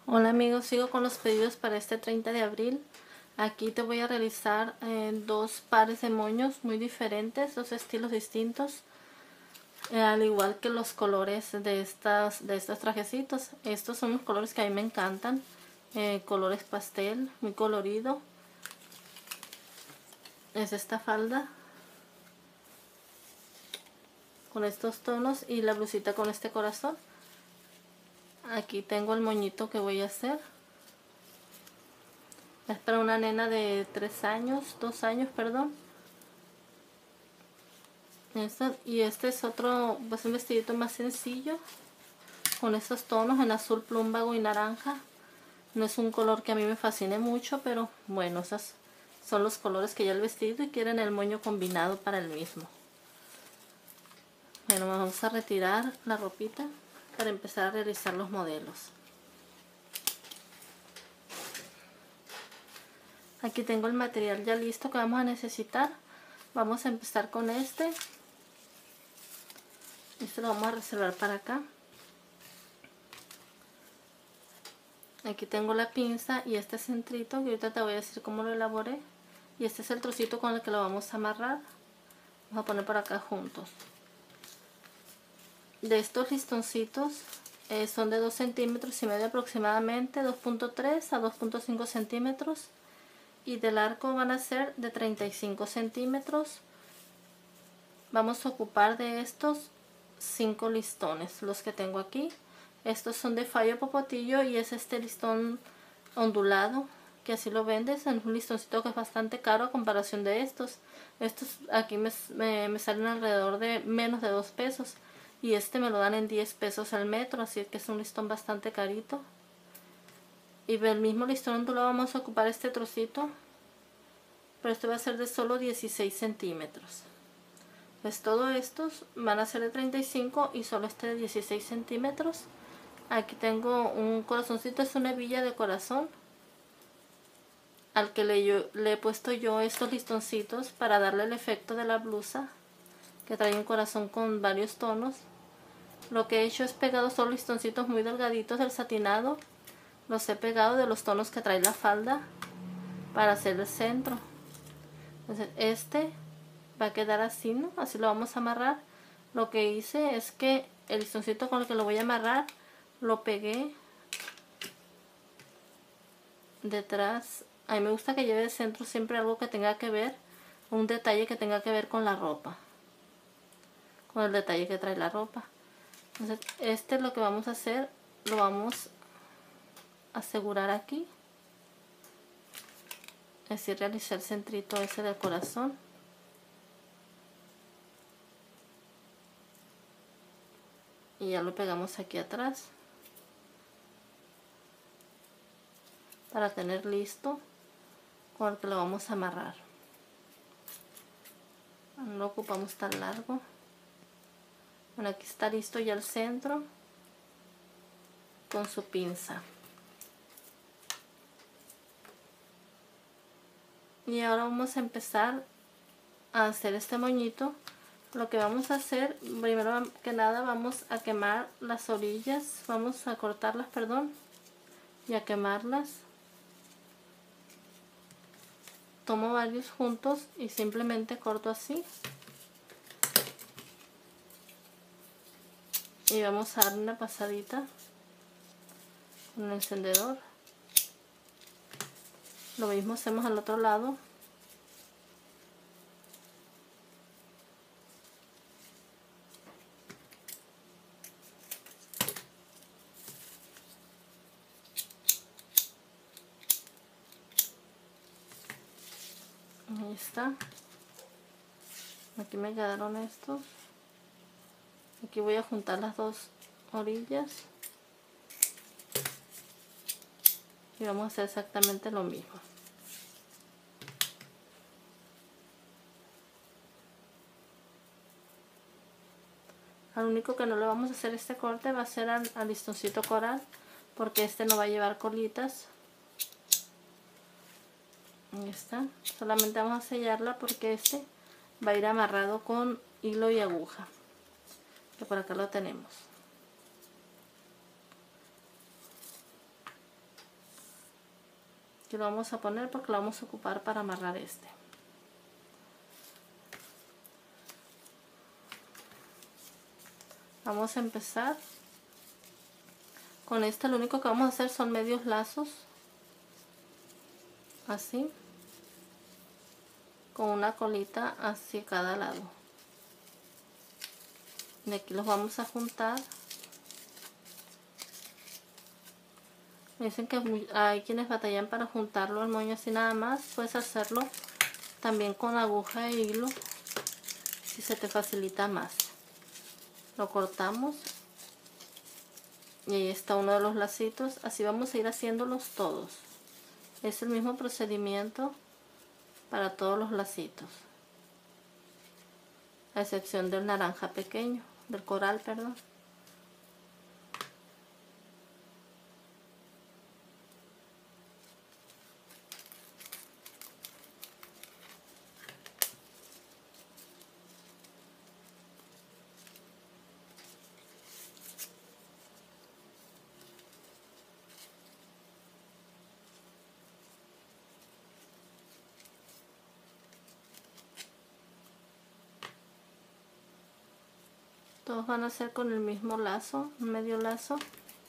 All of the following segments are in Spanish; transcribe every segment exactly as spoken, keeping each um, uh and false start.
Hola amigos, sigo con los pedidos para este treinta de abril. Aquí te voy a realizar eh, dos pares de moños muy diferentes, dos estilos distintos, eh, al igual que los colores de, estas, de estos trajecitos. Estos son los colores que a mí me encantan, eh, colores pastel, muy colorido. Es esta falda con estos tonos y la blusita con este corazón. Aquí tengo el moñito que voy a hacer. Es para una nena de tres años, dos años, perdón. Este, y este es otro, pues un vestidito más sencillo, con estos tonos en azul plumbago y naranja. No es un color que a mí me fascine mucho, pero bueno, esos son los colores que ya el vestido y quieren el moño combinado para el mismo. Bueno, vamos a retirar la ropita para empezar a realizar los modelos. Aquí tengo el material ya listo que vamos a necesitar. Vamos a empezar con este. Este lo vamos a reservar para acá. Aquí tengo la pinza y este centrito, que ahorita te voy a decir cómo lo elaboré. Y este es el trocito con el que lo vamos a amarrar. Vamos a poner por acá juntos. De estos listoncitos eh, son de dos centímetros y medio aproximadamente, dos punto tres a dos punto cinco centímetros. Y del arco van a ser de treinta y cinco centímetros. Vamos a ocupar de estos cinco listones, los que tengo aquí. Estos son de fallo popotillo y es este listón ondulado, que así lo vendes. Es un listoncito que es bastante caro a comparación de estos. Estos aquí me, me, me salen alrededor de menos de dos pesos. Y este me lo dan en diez pesos al metro, así que es un listón bastante carito. Y del mismo listón ondulado vamos a ocupar este trocito, pero este va a ser de solo dieciséis centímetros. Pues todos estos van a ser de treinta y cinco y solo este de dieciséis centímetros. Aquí tengo un corazoncito, es una hebilla de corazón al que le, yo, le he puesto yo estos listoncitos para darle el efecto de la blusa, que trae un corazón con varios tonos. Lo que he hecho es pegado solo listoncitos muy delgaditos del satinado. Los he pegado de los tonos que trae la falda para hacer el centro. Entonces este va a quedar así, ¿no? Así lo vamos a amarrar. Lo que hice es que el listoncito con el que lo voy a amarrar lo pegué detrás. A mí me gusta que lleve de centro siempre algo que tenga que ver, un detalle que tenga que ver con la ropa, con el detalle que trae la ropa. Entonces este es lo que vamos a hacer, lo vamos a asegurar aquí, es decir, realizar el centrito ese del corazón. Y ya lo pegamos aquí atrás para tener listo con el que lo vamos a amarrar. No lo ocupamos tan largo. Bueno, aquí está listo ya el centro con su pinza. Y ahora vamos a empezar a hacer este moñito. Lo que vamos a hacer, primero que nada, vamos a quemar las orillas, vamos a cortarlas, perdón, y a quemarlas. Tomo varios juntos y simplemente corto así. Y vamos a dar una pasadita con el encendedor. Lo mismo hacemos al otro lado. Ahí está. Aquí me quedaron estos. Aquí voy a juntar las dos orillas. Y vamos a hacer exactamente lo mismo. Al único que no le vamos a hacer este corte va a ser al, al listoncito coral, porque este no va a llevar colitas. Ahí está. Solamente vamos a sellarla porque este va a ir amarrado con hilo y aguja, que por acá lo tenemos. Aquí lo vamos a poner porque lo vamos a ocupar para amarrar este. Vamos a empezar con este. Lo único que vamos a hacer son medios lazos, así, con una colita hacia cada lado. Y aquí los vamos a juntar. Me dicen que hay quienes batallan para juntarlo al moño así nada más. Puedes hacerlo también con aguja e hilo si se te facilita más. Lo cortamos y ahí está uno de los lacitos. Así vamos a ir haciéndolos todos. Es el mismo procedimiento para todos los lacitos, a excepción del naranja pequeño, del coral, perdón. Todos van a ser con el mismo lazo, un medio lazo.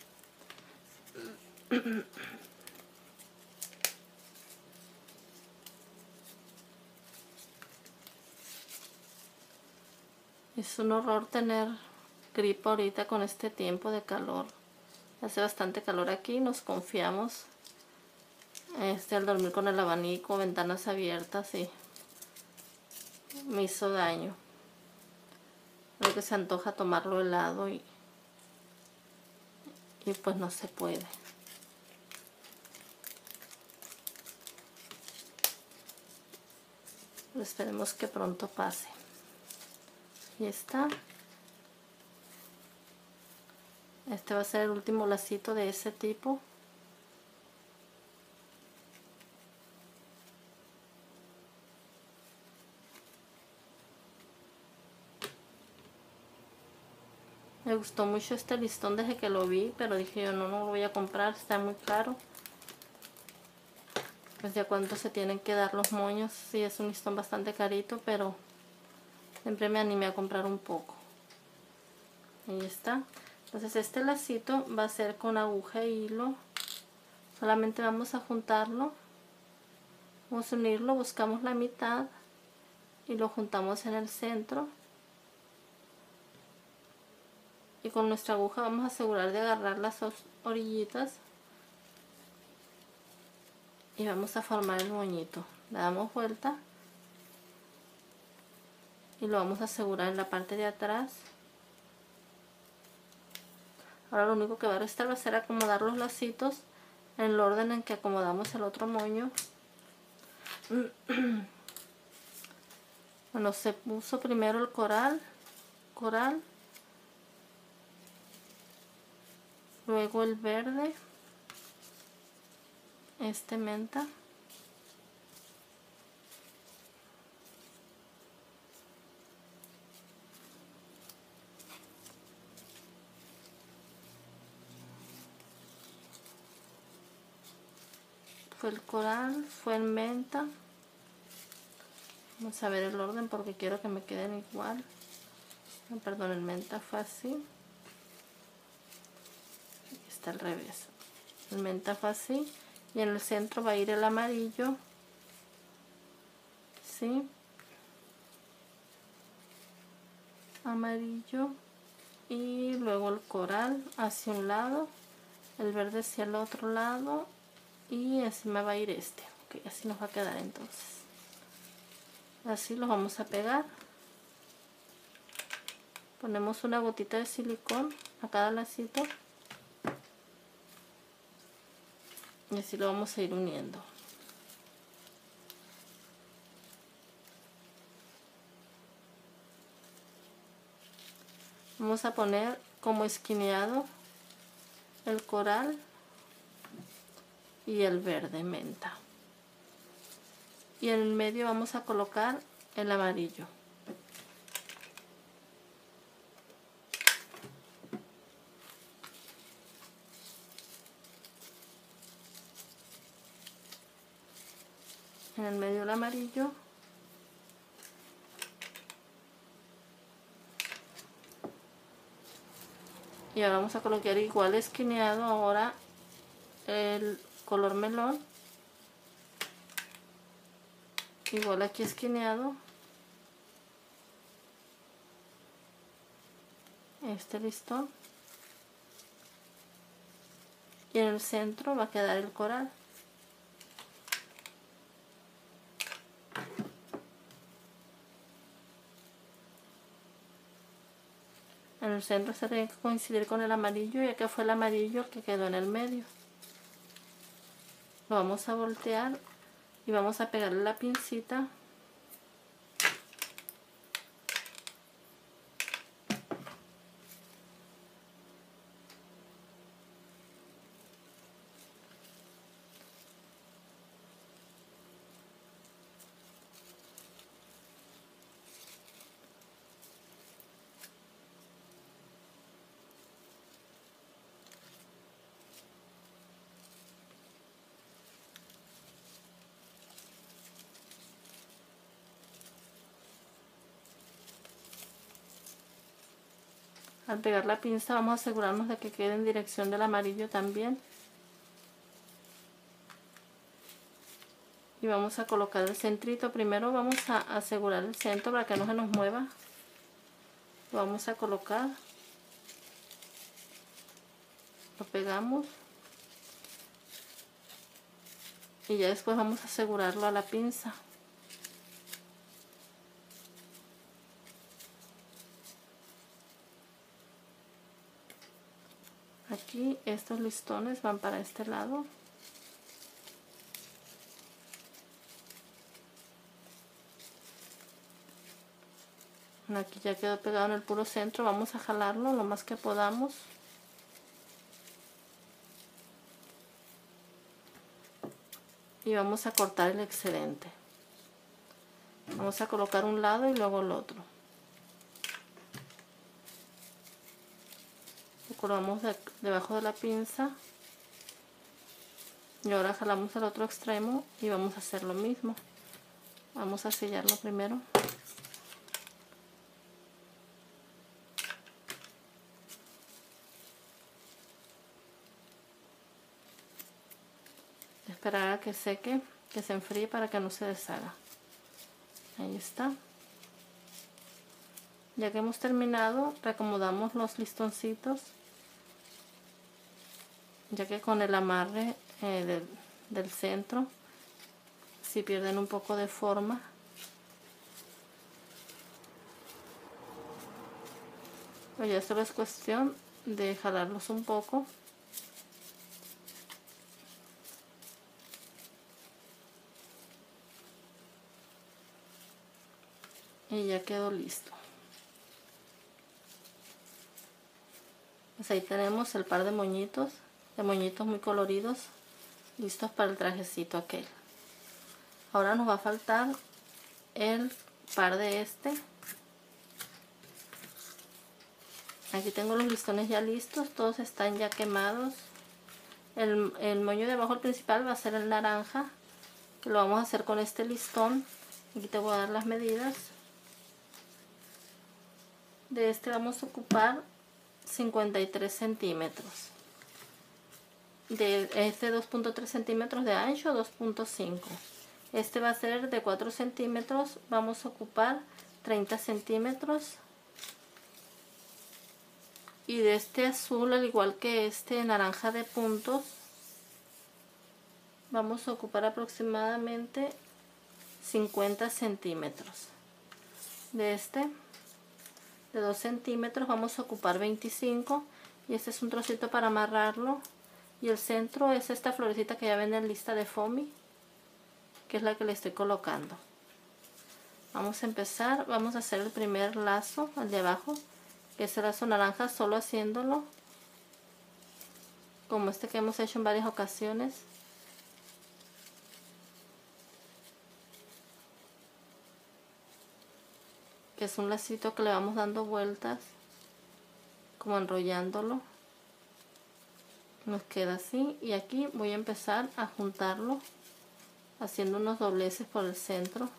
Es un horror tener gripa ahorita con este tiempo de calor. Hace bastante calor aquí, nos confiamos este, al dormir con el abanico, ventanas abiertas, y me hizo daño. Creo que se antoja tomarlo helado y, y pues no se puede. Pero esperemos que pronto pase. Y está. Este va a ser el último lacito de ese tipo. Me gustó mucho este listón desde que lo vi, pero dije yo no, no lo voy a comprar, está muy caro. Pues ya cuánto se tienen que dar los moños. Sí, es un listón bastante carito, pero siempre me animé a comprar un poco. Ahí está. Entonces este lacito va a ser con aguja e hilo. Solamente vamos a juntarlo. Vamos a unirlo, buscamos la mitad y lo juntamos en el centro. Y con nuestra aguja vamos a asegurar de agarrar las orillitas. Y vamos a formar el moñito. Le damos vuelta. Y lo vamos a asegurar en la parte de atrás. Ahora lo único que va a restar va a ser acomodar los lacitos en el orden en que acomodamos el otro moño. Bueno, se puso primero el coral, coral, luego el verde, este menta, fue el coral, fue el menta. Vamos a ver el orden porque quiero que me queden igual. No, perdón, el menta fue así. Aquí está al revés. El menta fue así. Y en el centro va a ir el amarillo. ¿Sí? Amarillo. Y luego el coral hacia un lado. El verde hacia el otro lado. Y así me va a ir este. Ok, así nos va a quedar entonces. Así los vamos a pegar. Ponemos una gotita de silicón a cada lacito. Y así lo vamos a ir uniendo. Vamos a poner como esquineado el coral y el verde menta. Y en el medio vamos a colocar el amarillo. en el medio del amarillo. Y ahora vamos a colocar igual esquineado ahora el color melón. Igual aquí esquineado. Este listón. Y en el centro va a quedar el coral. En el centro se tiene que coincidir con el amarillo, ya que fue el amarillo que quedó en el medio. Lo vamos a voltear y vamos a pegarle la pincita. Al pegar la pinza vamos a asegurarnos de que quede en dirección del amarillo también. Y vamos a colocar el centrito. Primero vamos a asegurar el centro para que no se nos mueva. Lo vamos a colocar. Lo pegamos. Y ya después vamos a asegurarlo a la pinza. Aquí estos listones van para este lado. Aquí ya quedó pegado en el puro centro. Vamos a jalarlo lo más que podamos. Y vamos a cortar el excedente. Vamos a colocar un lado y luego el otro. Lo colocamos de, debajo de la pinza. Y ahora jalamos el otro extremo y vamos a hacer lo mismo. Vamos a sellarlo primero. Esperar a que seque, que se enfríe para que no se deshaga. Ahí está. Ya que hemos terminado, reacomodamos los listoncitos, ya que con el amarre eh, del, del centro si pierden un poco de forma. Pues ya solo es cuestión de jalarlos un poco. Y ya quedó listo. Pues ahí tenemos el par de moñitos, de moñitos muy coloridos, listos para el trajecito aquel. Ahora nos va a faltar el par de este. Aquí tengo los listones ya listos, todos están ya quemados. El, el moño de abajo, el principal, va a ser el naranja, que lo vamos a hacer con este listón. Aquí te voy a dar las medidas. De este vamos a ocupar cincuenta y tres centímetros. De este dos punto tres centímetros de ancho, dos punto cinco. Este va a ser de cuatro centímetros, vamos a ocupar treinta centímetros. Y de este azul, al igual que este naranja de puntos, vamos a ocupar aproximadamente cincuenta centímetros. De este, de dos centímetros, vamos a ocupar veinticinco. Y este es un trocito para amarrarlo. Y el centro es esta florecita que ya ven en lista de foamy, que es la que le estoy colocando. Vamos a empezar, vamos a hacer el primer lazo, el de abajo, que es el lazo naranja, solo haciéndolo como este que hemos hecho en varias ocasiones. Que es un lacito que le vamos dando vueltas, como enrollándolo. Nos queda así, y aquí voy a empezar a juntarlo haciendo unos dobleces por el centro.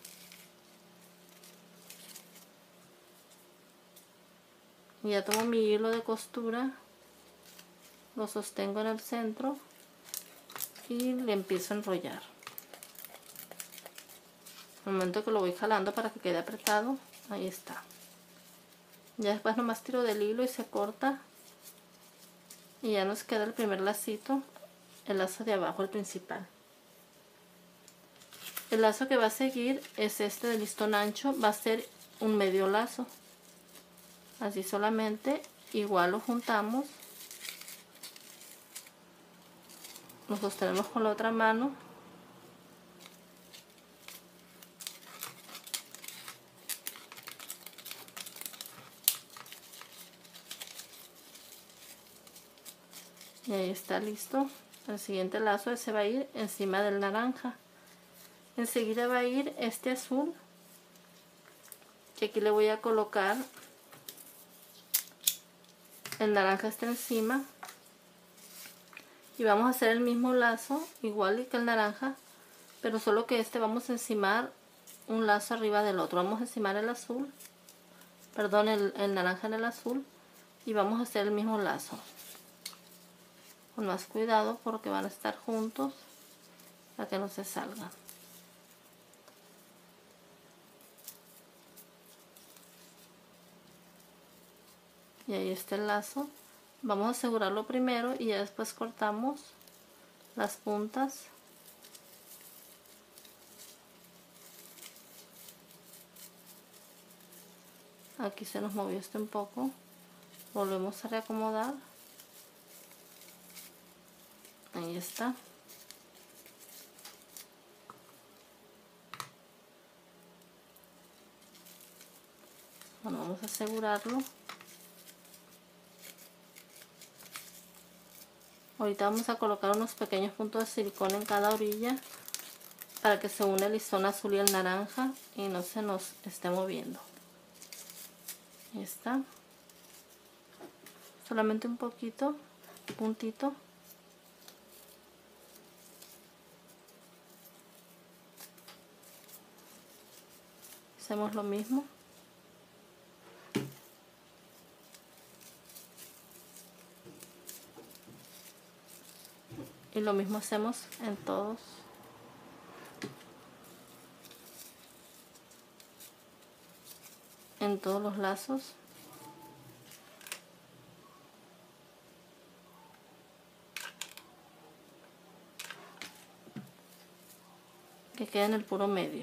Y ya tomo mi hilo de costura, lo sostengo en el centro y le empiezo a enrollar. Al momento que lo voy jalando para que quede apretado, ahí está. Ya después nomás tiro del hilo y se corta. Y ya nos queda el primer lacito, el lazo de abajo, el principal. El lazo que va a seguir es este de listón ancho, va a ser un medio lazo. Así solamente, igual lo juntamos, lo sostenemos con la otra mano. Y ahí está listo. El siguiente lazo se va a ir encima del naranja. Enseguida va a ir este azul, que aquí le voy a colocar el naranja está encima. Y vamos a hacer el mismo lazo, igual que el naranja, pero solo que este vamos a encimar un lazo arriba del otro. Vamos a encimar el azul, perdón, el, el naranja en el azul, y vamos a hacer el mismo lazo. Con más cuidado porque van a estar juntos para que no se salgan. Y ahí está el lazo. Vamos a asegurarlo primero y ya después cortamos las puntas. Aquí se nos movió este un poco. Volvemos a reacomodar. Ahí está. Bueno, vamos a asegurarlo. Ahorita vamos a colocar unos pequeños puntos de silicona en cada orilla para que se une el listón azul y el naranja y no se nos esté moviendo. Ahí está. Solamente un poquito, puntito. Hacemos lo mismo. Y lo mismo hacemos en todos. En todos los lazos. Que quede en el puro medio.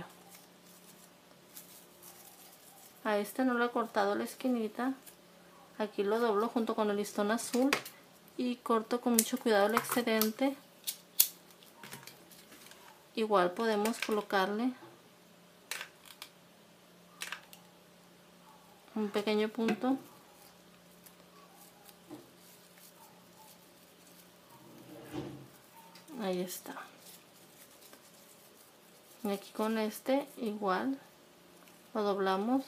A este no le he cortado la esquinita. Aquí lo doblo junto con el listón azul y corto con mucho cuidado el excedente. Igual podemos colocarle un pequeño punto. Ahí está. Y aquí con este igual lo doblamos.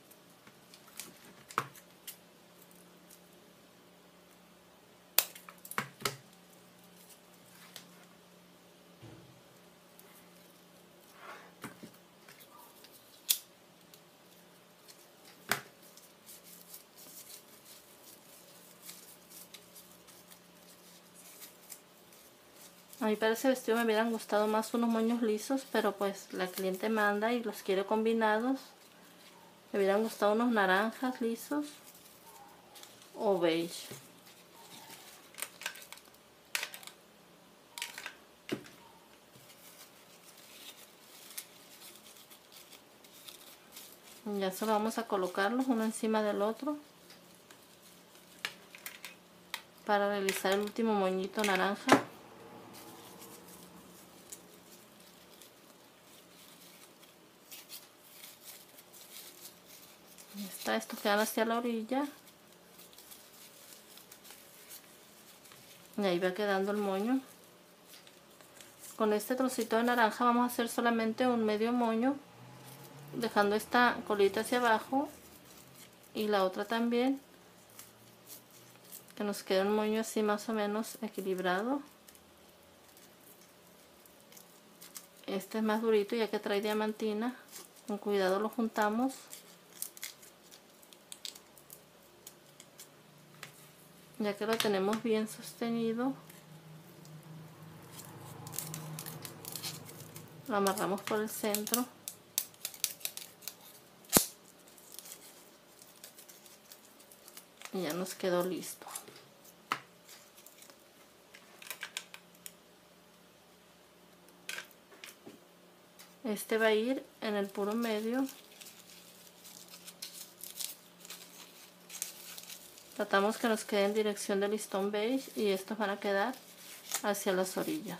A mí para ese vestido me hubieran gustado más unos moños lisos, pero pues la cliente manda y los quiere combinados. Me hubieran gustado unos naranjas lisos o beige. Ya solo vamos a colocarlos uno encima del otro para realizar el último moñito naranja. Ahí está, estos quedan hacia la orilla. Y ahí va quedando el moño. Con este trocito de naranja vamos a hacer solamente un medio moño, dejando esta colita hacia abajo y la otra también, que nos quede un moño así más o menos equilibrado. Este es más durito ya que trae diamantina. Con cuidado lo juntamos. Ya que lo tenemos bien sostenido, lo amarramos por el centro. Y ya nos quedó listo. Este va a ir en el puro medio. Tratamos que nos quede en dirección del listón beige y estos van a quedar hacia las orillas.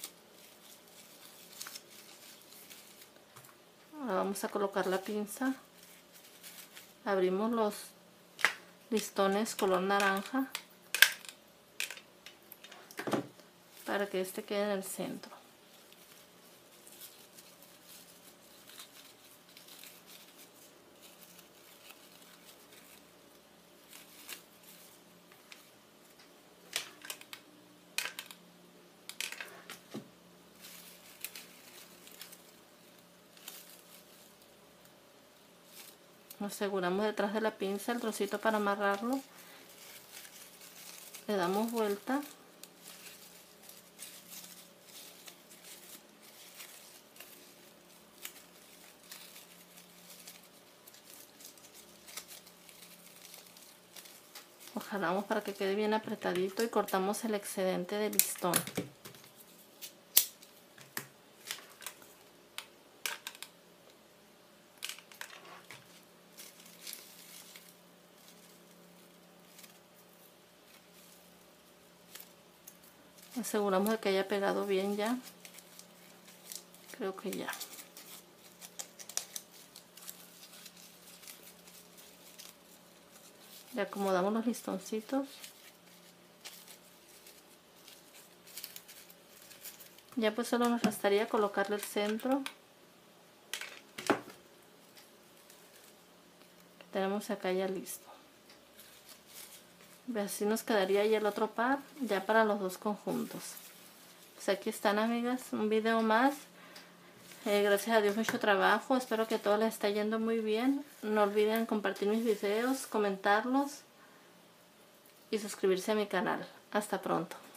Ahora vamos a colocar la pinza. Abrimos los listones color naranja para que este quede en el centro. Nos aseguramos detrás de la pinza el trocito para amarrarlo. Le damos vuelta. Lo jalamos para que quede bien apretadito y cortamos el excedente del listón. Aseguramos de que haya pegado bien ya. Creo que ya. Le acomodamos los listoncitos. Ya pues solo nos restaría colocarle el centro. Tenemos acá ya listo. Así nos quedaría ya el otro par, ya para los dos conjuntos. Pues aquí están, amigas, un video más. Eh, gracias a Dios mucho trabajo, espero que todo les esté yendo muy bien. No olviden compartir mis videos, comentarlos y suscribirse a mi canal. Hasta pronto.